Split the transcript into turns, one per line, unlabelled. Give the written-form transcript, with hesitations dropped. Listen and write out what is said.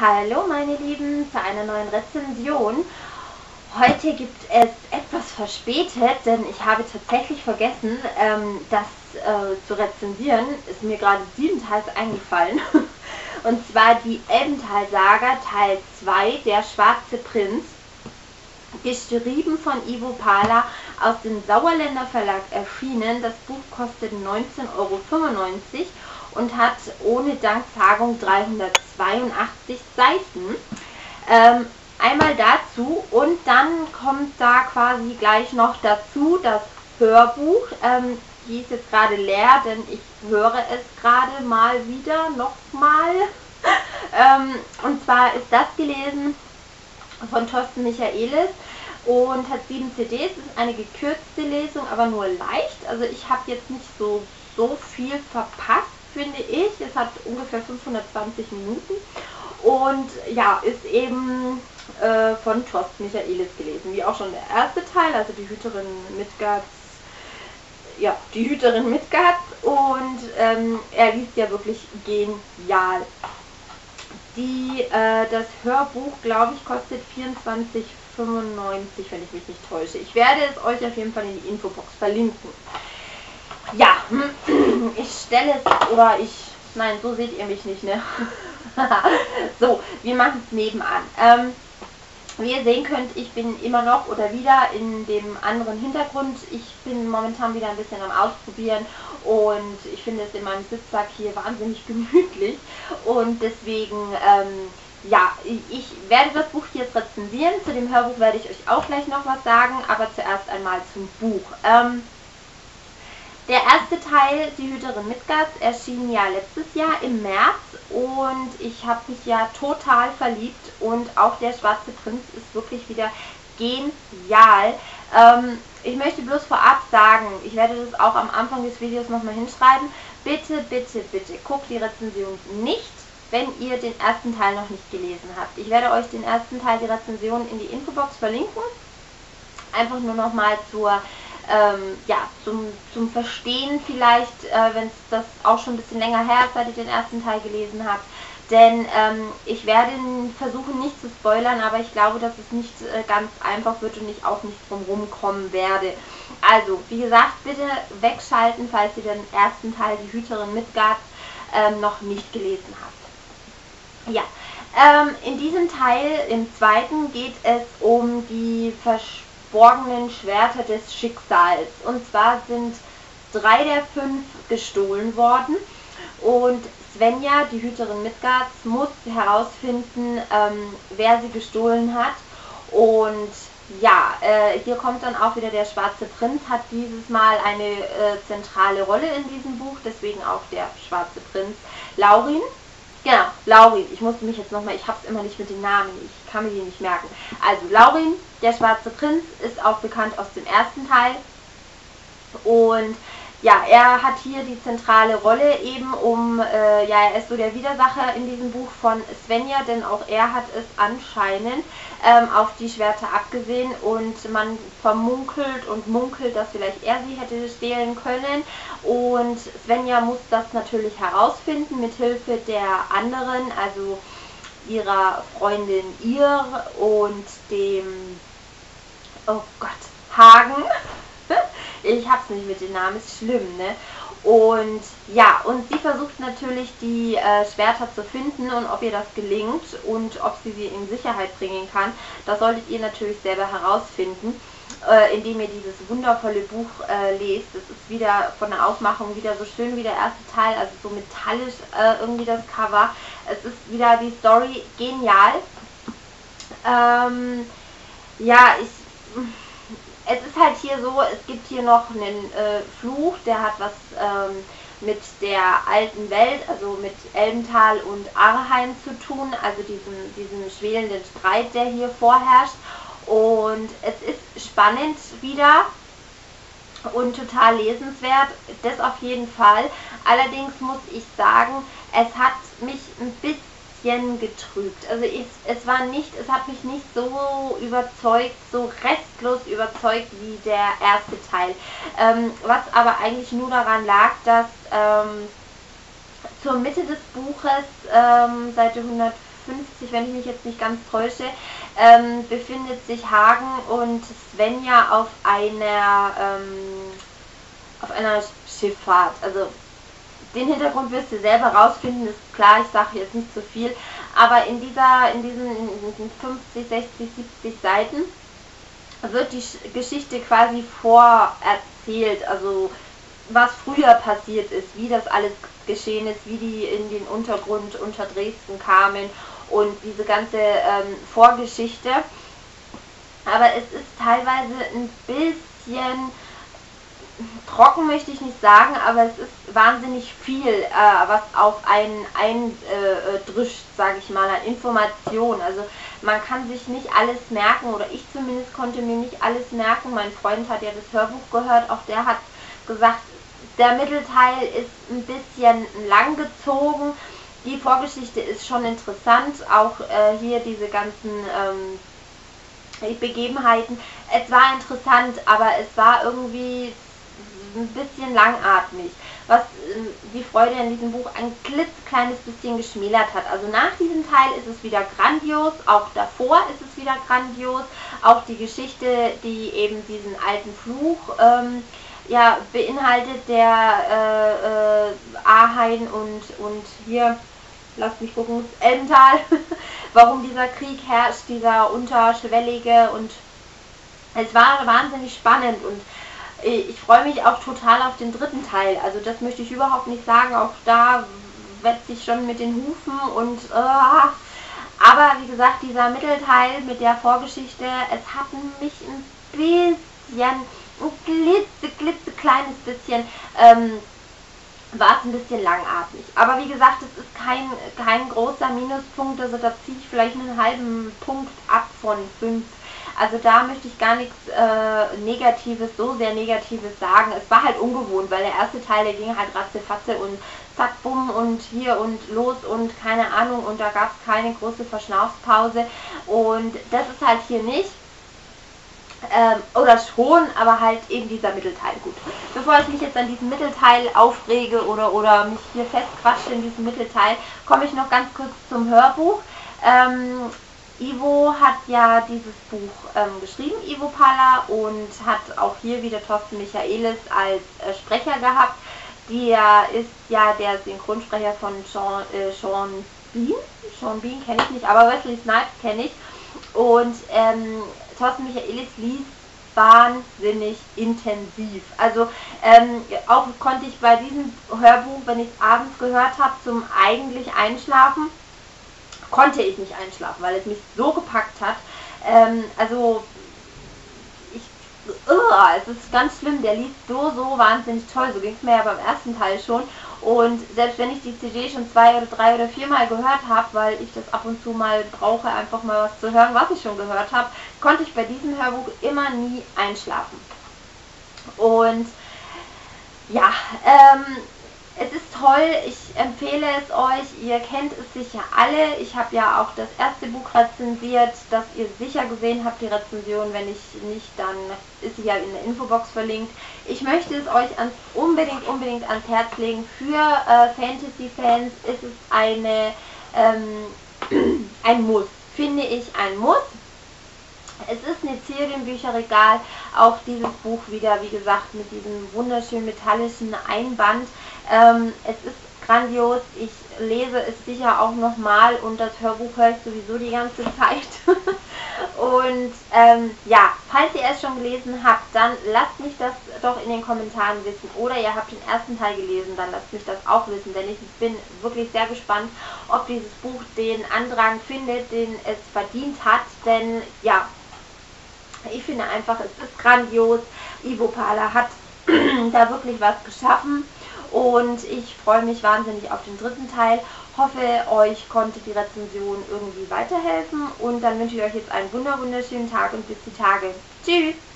Hallo meine Lieben zu einer neuen Rezension. Heute gibt es etwas verspätet, denn ich habe tatsächlich vergessen, das zu rezensieren. Ist mir gerade siebenteils eingefallen. Und zwar die Elbental-Saga Teil 2, Der schwarze Prinz. Geschrieben von Ivo Pala, aus dem Sauerländer Verlag erschienen. Das Buch kostet 19,95 € und hat ohne Danksagung 382 Seiten. Einmal dazu und dann kommt da quasi gleich noch dazu das Hörbuch. Die ist jetzt gerade leer, denn ich höre es gerade mal wieder nochmal. Und zwar ist das gelesen von Thorsten Michaelis und hat 7 CDs. Es ist eine gekürzte Lesung, aber nur leicht. Also ich habe jetzt nicht so viel verpasst, finde ich. Es hat ungefähr 520 Minuten und ja, ist eben von Thorsten Michaelis gelesen. Wie auch schon der erste Teil, also die Hüterin Midgards. Ja, die Hüterin Midgards, und er liest ja wirklich genial. Das Hörbuch, glaube ich, kostet 24,95 €, wenn ich mich nicht täusche. Ich werde es euch auf jeden Fall in die Infobox verlinken. Ja, ich stelle es, nein, so seht ihr mich nicht, ne? So, wir machen es nebenan. Wie ihr sehen könnt, ich bin immer noch oder wieder in dem anderen Hintergrund. Ich bin momentan wieder ein bisschen am Ausprobieren und ich finde es in meinem Sitzsack hier wahnsinnig gemütlich und deswegen, ja, ich werde das Buch jetzt rezensieren. Zu dem Hörbuch werde ich euch auch gleich noch was sagen, aber zuerst einmal zum Buch. Der erste Teil, die Hüterin Midgards, erschien ja letztes Jahr im März und ich habe mich ja total verliebt und auch der schwarze Prinz ist wirklich wieder genial. Ich möchte bloß vorab sagen, ich werde das auch am Anfang des Videos nochmal hinschreiben, bitte, bitte, bitte guckt die Rezension nicht, wenn ihr den ersten Teil noch nicht gelesen habt. Ich werde euch den ersten Teil, die Rezension, in die Infobox verlinken. Einfach nur nochmal ja, zum Verstehen vielleicht, wenn es das auch schon ein bisschen länger her ist, seit ihr den ersten Teil gelesen habt. Denn ich werde versuchen, nicht zu spoilern, aber ich glaube, dass es nicht ganz einfach wird und ich auch nicht drum rumkommen werde. Also, wie gesagt, bitte wegschalten, falls ihr den ersten Teil, die Hüterin Midgards, noch nicht gelesen habt. Ja, in diesem Teil, im zweiten, geht es um die verborgenen Schwerter des Schicksals. Und zwar sind 3 der 5 gestohlen worden und Svenja, die Hüterin Midgards, muss herausfinden, wer sie gestohlen hat. Und ja, hier kommt dann auch wieder der schwarze Prinz, hat dieses Mal eine zentrale Rolle in diesem Buch, deswegen auch der schwarze Prinz. Laurin. Genau, Laurin. Ich musste mich jetzt nochmal, ich habe es immer nicht mit den Namen, ich kann mir die nicht merken. Also Laurin, der schwarze Prinz, ist auch bekannt aus dem ersten Teil. Und ja, er hat hier die zentrale Rolle eben ja, er ist so der Widersacher in diesem Buch von Svenja, denn auch er hat es anscheinend auf die Schwerter abgesehen und man vermunkelt und munkelt, dass vielleicht er sie hätte stehlen können und Svenja muss das natürlich herausfinden mit Hilfe der anderen, also ihrer Freundin Ir und dem, oh Gott, Hagen. Ich hab's nicht mit den Namen, ist schlimm, ne? Und ja, und sie versucht natürlich die Schwerter zu finden und ob ihr das gelingt und ob sie in Sicherheit bringen kann, das solltet ihr natürlich selber herausfinden, indem ihr dieses wundervolle Buch lest. Das ist wieder von der Aufmachung wieder so schön wie der erste Teil, also so metallisch irgendwie das Cover. Es ist wieder die Story genial. Ja, es ist halt hier so, es gibt hier noch einen Fluch, der hat was mit der alten Welt, also mit Elbental und Arheim zu tun, also diesem schwelenden Streit, der hier vorherrscht. Und es ist spannend wieder und total lesenswert, das auf jeden Fall. Allerdings muss ich sagen, es hat mich ein bisschen getrübt. Also es hat mich nicht so überzeugt, so restlos überzeugt wie der erste Teil. Was aber eigentlich nur daran lag, dass zur Mitte des Buches, Seite 50, wenn ich mich jetzt nicht ganz täusche, befindet sich Hagen und Svenja auf einer Schifffahrt. Also den Hintergrund wirst du selber rausfinden, ist klar, ich sage jetzt nicht zu viel, aber in diesen 50, 60, 70 Seiten wird die Geschichte quasi vorerzählt, also was früher passiert ist, wie das alles geschehen ist, wie die in den Untergrund unter Dresden kamen und diese ganze Vorgeschichte. Aber es ist teilweise ein bisschen trocken, möchte ich nicht sagen, aber es ist wahnsinnig viel, was auf einen eindrischt, sage ich mal, an Informationen. Also man kann sich nicht alles merken, oder ich zumindest konnte mir nicht alles merken. Mein Freund hat ja das Hörbuch gehört, auch der hat gesagt, der Mittelteil ist ein bisschen langgezogen. Die Vorgeschichte ist schon interessant, auch hier diese ganzen Begebenheiten. Es war interessant, aber es war irgendwie ein bisschen langatmig, was die Freude in diesem Buch ein klitzekleines bisschen geschmälert hat. Also nach diesem Teil ist es wieder grandios, auch davor ist es wieder grandios, auch die Geschichte, die eben diesen alten Fluch ja, beinhaltet, der Ahain und hier, lasst mich gucken, Elbental, warum dieser Krieg herrscht, dieser unterschwellige, und es war wahnsinnig spannend und ich freue mich auch total auf den dritten Teil. Also das möchte ich überhaupt nicht sagen. Auch da wetze ich schon mit den Hufen und aber wie gesagt, dieser Mittelteil mit der Vorgeschichte, es hat mich ein bisschen, ein klitzekleines bisschen, war es ein bisschen langatmig. Aber wie gesagt, es ist kein großer Minuspunkt, also da ziehe ich vielleicht einen halben Punkt ab von 5. Also da möchte ich gar nichts Negatives, so sehr Negatives sagen. Es war halt ungewohnt, weil der erste Teil, der ging halt ratzefatze und zack, bumm und hier und los und keine Ahnung, und da gab es keine große Verschnaufspause, und das ist halt hier nicht. Oder schon, aber halt eben dieser Mittelteil. Gut, bevor ich mich jetzt an diesem Mittelteil aufrege oder mich hier festquatsche in diesem Mittelteil, komme ich noch ganz kurz zum Hörbuch. Ivo hat ja dieses Buch geschrieben, Ivo Palla, und hat auch hier wieder Thorsten Michaelis als Sprecher gehabt. Der ist ja der Synchronsprecher von Sean Bean. Sean Bean kenne ich nicht, aber Wesley Snipes kenne ich. Und Thorsten Michaelis liest wahnsinnig intensiv. Also auch konnte ich bei diesem Hörbuch, wenn ich es abends gehört habe, zum eigentlich Einschlafen, konnte ich nicht einschlafen, weil es mich so gepackt hat. Also es ist ganz schlimm, der liest so wahnsinnig toll. So ging es mir ja beim ersten Teil schon. Und selbst wenn ich die CD schon 2 oder 3 oder 4 Mal gehört habe, weil ich das ab und zu mal brauche, einfach mal was zu hören, was ich schon gehört habe, konnte ich bei diesem Hörbuch immer nie einschlafen. Und ja, es ist toll, ich empfehle es euch, ihr kennt es sicher alle. Ich habe ja auch das erste Buch rezensiert, das ihr sicher gesehen habt, die Rezension. Wenn ich nicht, dann ist sie ja in der Infobox verlinkt. Ich möchte es euch unbedingt ans Herz legen. Für Fantasy-Fans ist es ein Muss, finde ich, ein Muss. Es ist ein Erzählbücherregal, auch dieses Buch wieder, wie gesagt, mit diesem wunderschönen metallischen Einband. Es ist grandios, ich lese es sicher auch nochmal, und das Hörbuch höre ich sowieso die ganze Zeit. Und ja, falls ihr es schon gelesen habt, dann lasst mich das doch in den Kommentaren wissen. Oder ihr habt den ersten Teil gelesen, dann lasst mich das auch wissen, denn ich bin wirklich sehr gespannt, ob dieses Buch den Andrang findet, den es verdient hat. Denn ja, ich finde einfach, es ist grandios. Ivo Palla hat da wirklich was geschaffen, und ich freue mich wahnsinnig auf den dritten Teil. Hoffe, euch konnte die Rezension irgendwie weiterhelfen, und dann wünsche ich euch jetzt einen wunderschönen Tag und bis die Tage. Tschüss!